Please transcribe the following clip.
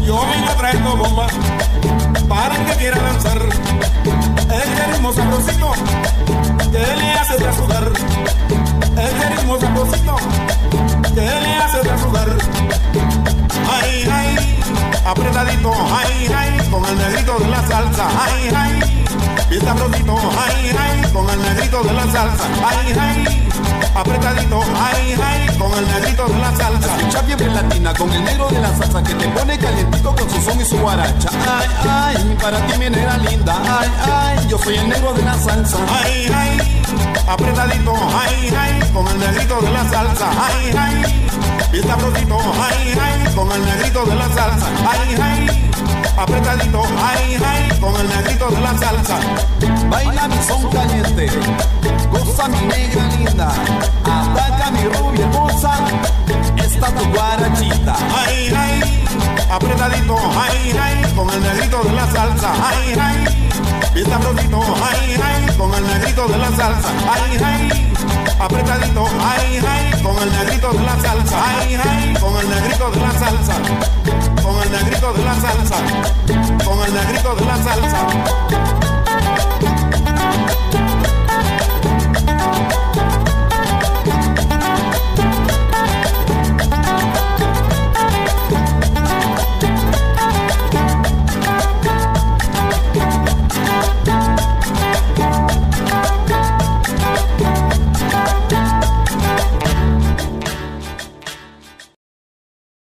Yo vengo trayendo bomba para el que quiera danzar. Este ritmo sabrosito que le hace de sudar. Este ritmo sabrosito que le hace de sudar. Ay, ay, apretadito, ay, ay, con el negrito de la salsa. Ay, ay, bien sabrosito, ay, ay, con el negrito de la salsa. Ay, ay, apretadito, ay, ay, con el negrito de la salsa. Escucha fiebre latina con el negro de la salsa que te pone calientito con su son y su guaracha. Ay, ay, para ti mi negra linda. Ay, ay, yo soy el negro de la salsa. Ay, ay, apretadito, ay, ay, con el negrito de la salsa. Ay, ay, bien sabrosito, ay, ay, con el negrito de la salsa. Ay, ay, apretadito, ay, ay, con el negrito de la salsa. Baila mi son caliente, goza mi negra linda, ataca mi rubia hermosa, esta tu guarachita. Ay, ay, apretadito, ay, ay, con el negrito de la salsa. Ay, ay, bien sabrosito, ay, ay, con el negrito de la salsa. Ay, ay, apretadito, ay,